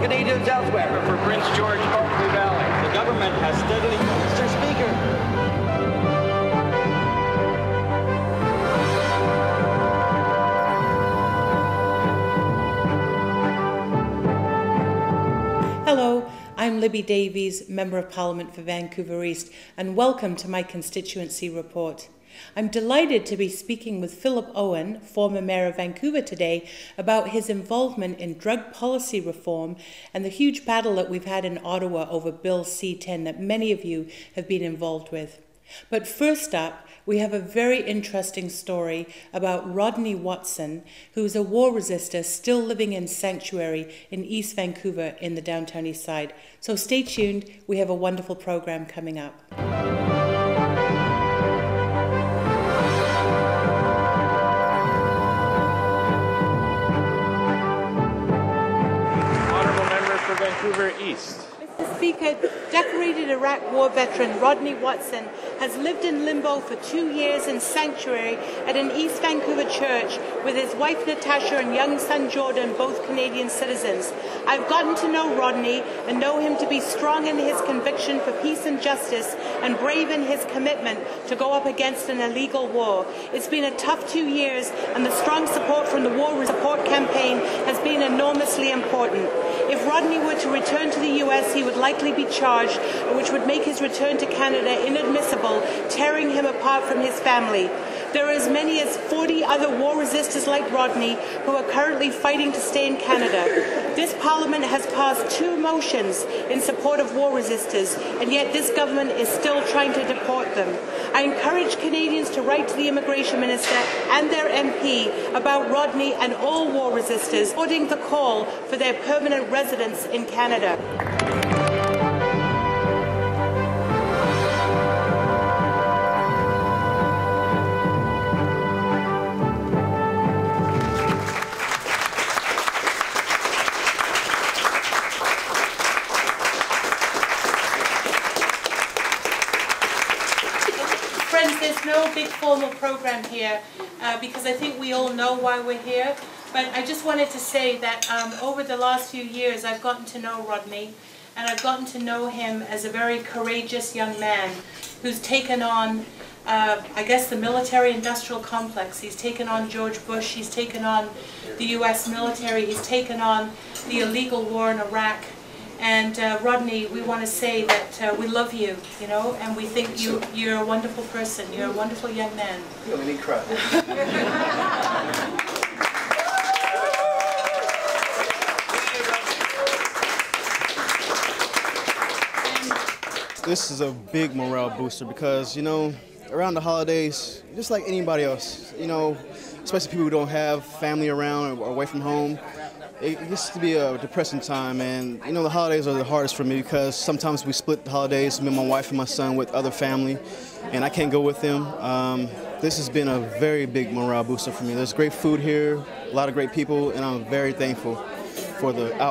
Canadians elsewhere. For Prince George, Berkeley Valley. The government has steadily... Mr. Speaker. Hello, I'm Libby Davies, Member of Parliament for Vancouver East, and welcome to my Constituency Report. I'm delighted to be speaking with Philip Owen, former Mayor of Vancouver today, about his involvement in drug policy reform and the huge battle that we've had in Ottawa over Bill C-10 that many of you have been involved with. But first up, we have a very interesting story about Rodney Watson, who is a war resister still living in sanctuary in East Vancouver in the downtown east side. So stay tuned, we have a wonderful program coming up. Honourable Member for Vancouver East. Mr. Speaker, decorated Iraq War veteran Rodney Watson has lived in limbo for 2 years in sanctuary at an East Vancouver church with his wife Natasha and young son Jordan, both Canadian citizens. I've gotten to know Rodney and know him to be strong in his conviction for peace and justice and brave in his commitment to go up against an illegal war. It's been a tough 2 years, and the strong support from the War Support Campaign has been enormously important. If Rodney were to return to the US, he would likely be charged, which would make his return to Canada inadmissible, tearing him apart from his family. There are as many as 40 other war resistors like Rodney who are currently fighting to stay in Canada. This Parliament has passed 2 motions in support of war resistors, and yet this government is still trying to deport them. I encourage Canadians to write to the Immigration Minister and their MP about Rodney and all war resistors, supporting the call for their permanent residence in Canada. Friends, there's no big formal program here because I think we all know why we're here. But I just wanted to say that over the last few years I've gotten to know Rodney, and I've gotten to know him as a very courageous young man who's taken on, I guess, the military-industrial complex. He's taken on George Bush, he's taken on the US military, he's taken on the illegal war in Iraq. And Rodney, we want to say that we love you, you know, and we think you're a wonderful person. You're a wonderful young man. You really cry. This is a big morale booster because, you know, around the holidays, just like anybody else, you know, especially people who don't have family around or away from home, it gets to be a depressing time. And, you know, the holidays are the hardest for me because sometimes we split the holidays, me and my wife and my son, with other family, and I can't go with them. This has been a very big morale booster for me. There's great food here, a lot of great people, and I'm very thankful for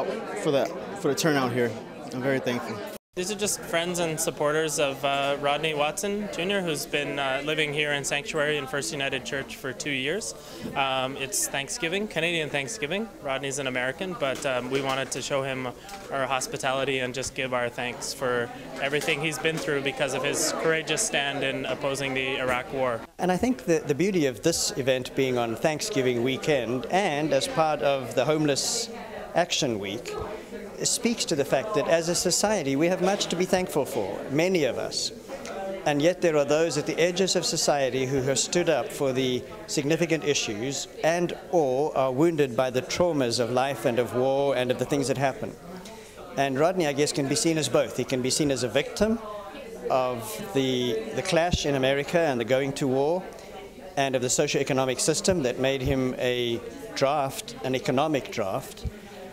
the turnout here. I'm very thankful. These are just friends and supporters of Rodney Watson Jr., who's been living here in Sanctuary in First United Church for 2 years. It's Thanksgiving, Canadian Thanksgiving. Rodney's an American, but we wanted to show him our hospitality and just give our thanks for everything he's been through because of his courageous stand in opposing the Iraq War. And I think that the beauty of this event being on Thanksgiving weekend and as part of the Homeless Action Week speaks to the fact that as a society we have much to be thankful for, many of us. And yet there are those at the edges of society who have stood up for the significant issues and or are wounded by the traumas of life and of war and of the things that happen. And Rodney, I guess, can be seen as both. He can be seen as a victim of the clash in America and the going to war and of the socio-economic system that made him a draft, an economic draft.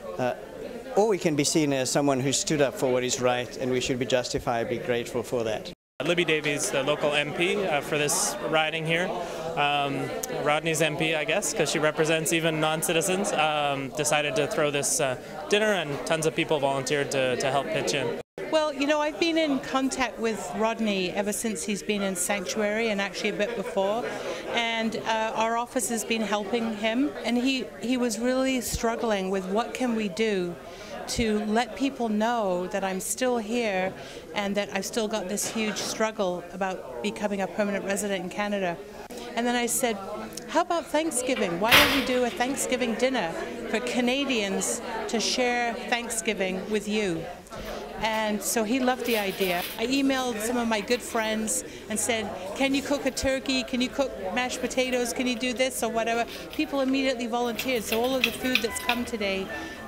Or we can be seen as someone who stood up for what is right, and we should be justifiably grateful for that. Libby Davies, the local MP for this riding here. Rodney's MP, I guess, because she represents even non-citizens, decided to throw this dinner, and tons of people volunteered to help pitch in. Well, you know, I've been in contact with Rodney ever since he's been in Sanctuary, and actually a bit before, and our office has been helping him, and he was really struggling with what can we do to let people know that I'm still here and that I've still got this huge struggle about becoming a permanent resident in Canada. And then I said, how about Thanksgiving? Why don't we do a Thanksgiving dinner for Canadians to share Thanksgiving with you? And so he loved the idea. I emailed some of my good friends and said, can you cook a turkey? Can you cook mashed potatoes? Can you do this or whatever? People immediately volunteered. So all of the food that's come today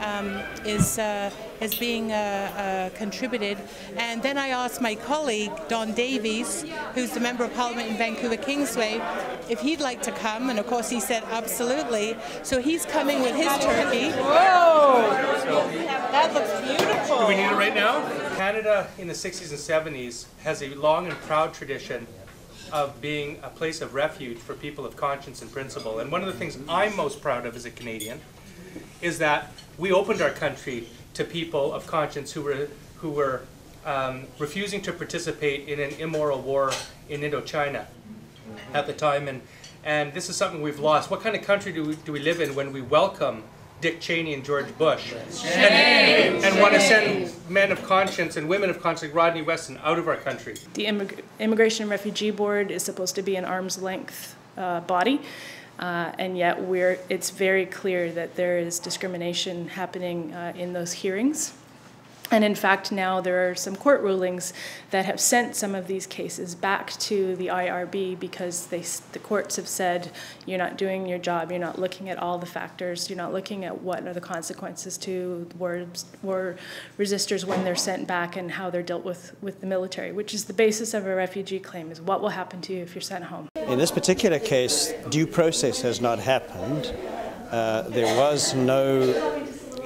is being contributed. And then I asked my colleague, Don Davies, who's the Member of Parliament in Vancouver Kingsway, if he'd like to come. And of course he said, absolutely. So he's coming with his turkey. Whoa! That looks beautiful. Do we need it right now? Canada in the 60s and 70s has a long and proud tradition of being a place of refuge for people of conscience and principle. And one of the things I'm most proud of as a Canadian is that we opened our country to people of conscience who were refusing to participate in an immoral war in Indochina at the time. And this is something we've lost. What kind of country do we live in when we welcome Dick Cheney and George Bush and want to send men of conscience and women of conscience like Rodney Watson out of our country? The Immigration and Refugee Board is supposed to be an arm's length body, and yet it's very clear that there is discrimination happening in those hearings. And in fact, now there are some court rulings that have sent some of these cases back to the IRB because the courts have said, you're not doing your job, you're not looking at all the factors, you're not looking at what are the consequences to war resistors when they're sent back and how they're dealt with the military, which is the basis of a refugee claim, is what will happen to you if you're sent home. In this particular case, due process has not happened. There was no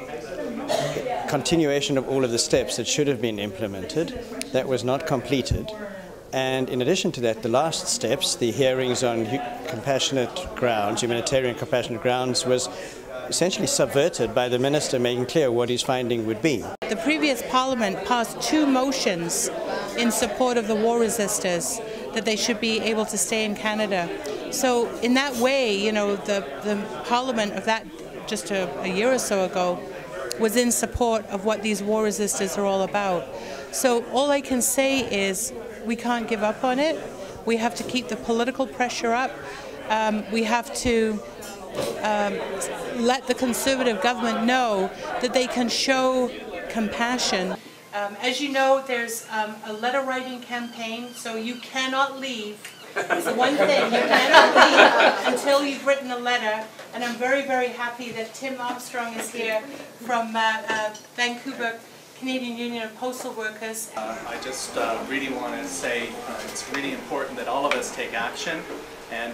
continuation of all of the steps that should have been implemented. That was not completed. And in addition to that, the last steps, the hearings on compassionate grounds, humanitarian compassionate grounds, was essentially subverted by the minister making clear what his finding would be. The previous parliament passed 2 motions in support of the war resistors that they should be able to stay in Canada. So in that way, you know, the parliament of that just a year or so ago was in support of what these war resistors are all about. So all I can say is we can't give up on it. We have to keep the political pressure up. We have to let the Conservative government know that they can show compassion. As you know, there's a letter writing campaign, so you cannot leave. It's the one thing, you cannot leave until you've written a letter. And I'm very, very happy that Tim Armstrong is here from Vancouver Canadian Union of Postal Workers. I just really want to say it's really important that all of us take action, and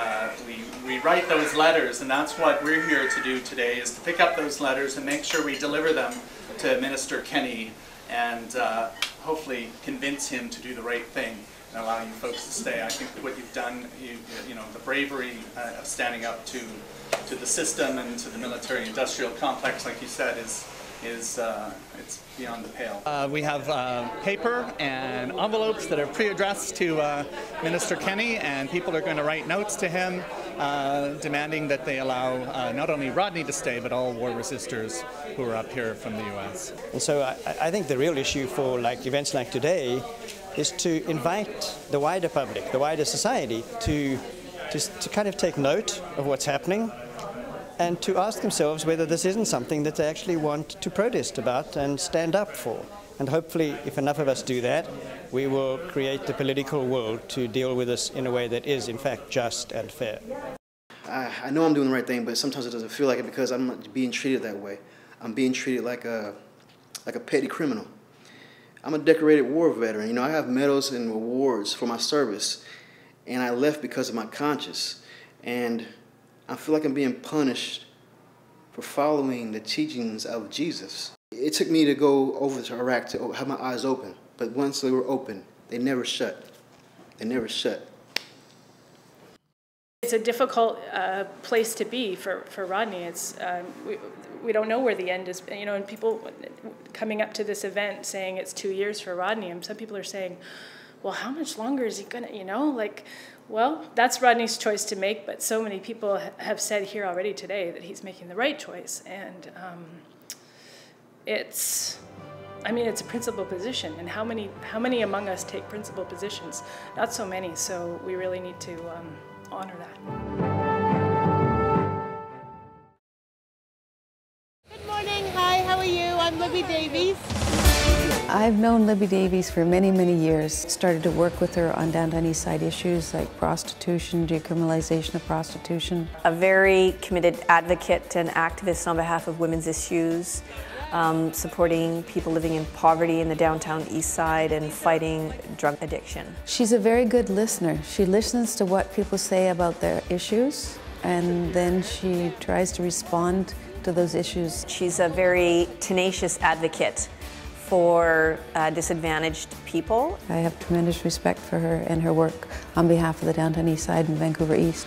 we write those letters, and that's what we're here to do today, is to pick up those letters and make sure we deliver them to Minister Kenney and hopefully convince him to do the right thing and allow you folks to stay. I think what you've done, you know, the bravery of standing up to the system and to the military-industrial complex, like you said, is it's beyond the pale. We have paper and envelopes that are pre-addressed to Minister Kenney, and people are going to write notes to him demanding that they allow not only Rodney to stay, but all war resistors who are up here from the U.S. And so I think the real issue for events like today is to invite the wider public, the wider society, to kind of take note of what's happening and to ask themselves whether this isn't something that they actually want to protest about and stand up for. And hopefully, if enough of us do that, we will create the political will to deal with this in a way that is, in fact, just and fair. I know I'm doing the right thing, but sometimes it doesn't feel like it because I'm not being treated that way. I'm being treated like a petty criminal. I'm a decorated war veteran. You know, I have medals and awards for my service, and I left because of my conscience. And I feel like I'm being punished for following the teachings of Jesus. It took me to go over to Iraq to have my eyes open, but once they were open, they never shut. They never shut. It's a difficult place to be for Rodney. It's we don't know where the end is. You know, and people coming up to this event saying it's 2 years for Rodney, and some people are saying, well, how much longer is he gonna, you know, like, well, that's Rodney's choice to make, but so many people have said here already today that he's making the right choice, and it's a principal position, and how many among us take principal positions? Not so many, so we really need to honor that. Good morning, hi, how are you? I'm Libby Davies. I've known Libby Davies for many, many years. Started to work with her on downtown east side issues like prostitution, decriminalization of prostitution. A very committed advocate and activist on behalf of women's issues, supporting people living in poverty in the downtown east side and fighting drug addiction. She's a very good listener. She listens to what people say about their issues, and then she tries to respond to those issues. She's a very tenacious advocate for disadvantaged people. I have tremendous respect for her and her work on behalf of the downtown east side and Vancouver East.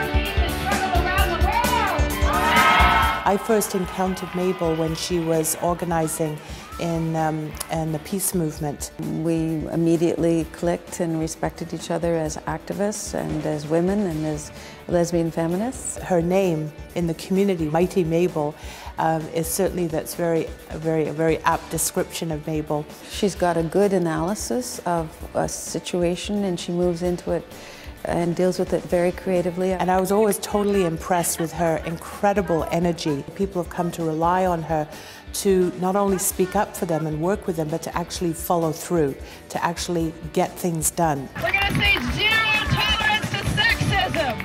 I first encountered Mabel when she was organizing in the peace movement. We immediately clicked and respected each other as activists and as women and as lesbian feminists. Her name in the community, Mighty Mabel, is certainly a very apt description of Mabel. She's got a good analysis of a situation and she moves into it and deals with it very creatively. And I was always totally impressed with her incredible energy. People have come to rely on her to not only speak up for them and work with them, but to actually follow through, to actually get things done. We're going to say zero tolerance to sexism.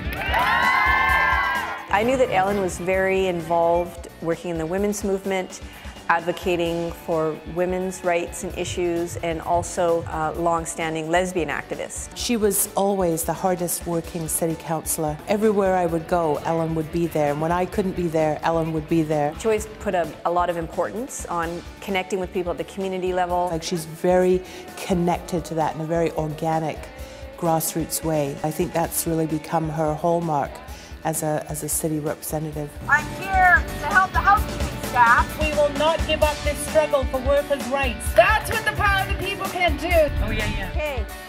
I knew that Ellen was very involved working in the women's movement, advocating for women's rights and issues, and also a long-standing lesbian activist. She was always the hardest working city councillor. Everywhere I would go, Ellen would be there, and when I couldn't be there, Ellen would be there. She always put a lot of importance on connecting with people at the community level. Like, she's very connected to that in a very organic, grassroots way. I think that's really become her hallmark as a city representative. I'm here to help the housekeeping staff. We will not give up this struggle for workers' rights. That's what the power of the people can do. Oh, yeah. Okay.